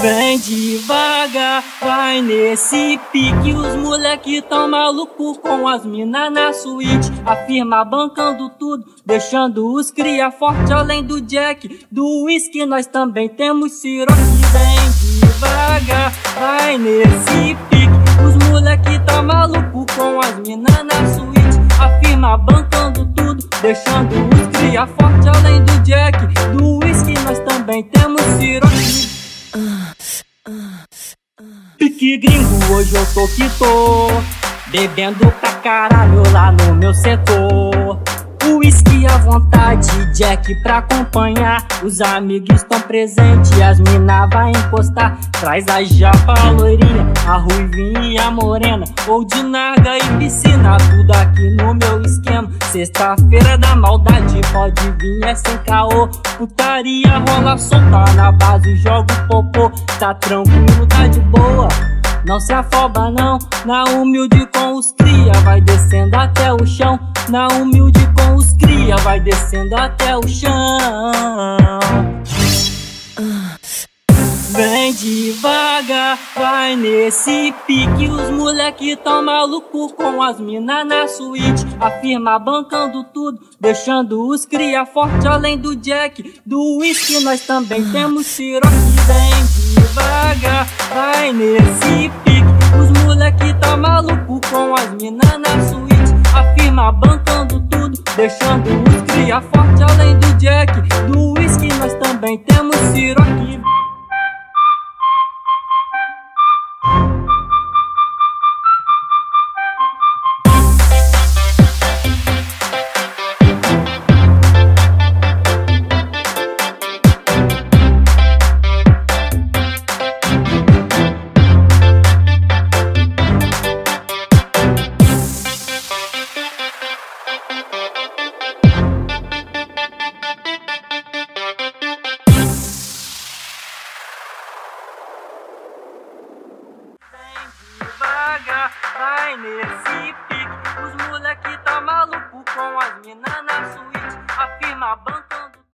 Vem devagar, vai nesse pique. Os moleque tão maluco com as mina na suíte. A firma bancando tudo, deixando os cria forte. Além do Jack, do whisky, nós também temos siroque. Vem devagar, vai nesse pique. Os moleque tão maluco com as mina na suíte. A firma bancando tudo, deixando os cria forte. Além do Jack, do whisky, nós também temos siroque. Pique gringo, hoje eu tô que tô bebendo pra caralho lá no meu setor. Whisky à vontade, Jack pra acompanhar. Os amigos estão presentes, as mina vai encostar. Traz a japa, a loirinha, a ruivinha e a morena. Ou de naga e piscina, tudo aqui no meu esquema. Sexta-feira da maldade, pode vir, é sem caô. Putaria rola solta, na base joga o popô. Tá tranquilo, tá de boa, não se afoba não. Na humilde com os cria, vai descendo até o chão. Na humilde com os cria, vai descendo até o chão. Vem devagar, vai nesse pique. Os moleque tão maluco com as mina na suíte. A firma bancando tudo, deixando os cria forte. Além do Jack, do whisky, nós também temos siroque. Vem devagar, vai nesse pique. Os moleque tá maluco com as mina na suíte. A firma bancando tudo, deixando os cria forte. Além do Jack, do whisky, nós também temos siroque. Devagar, vai nesse pique. Os moleque tá maluco com as mina na suíte. A firma banca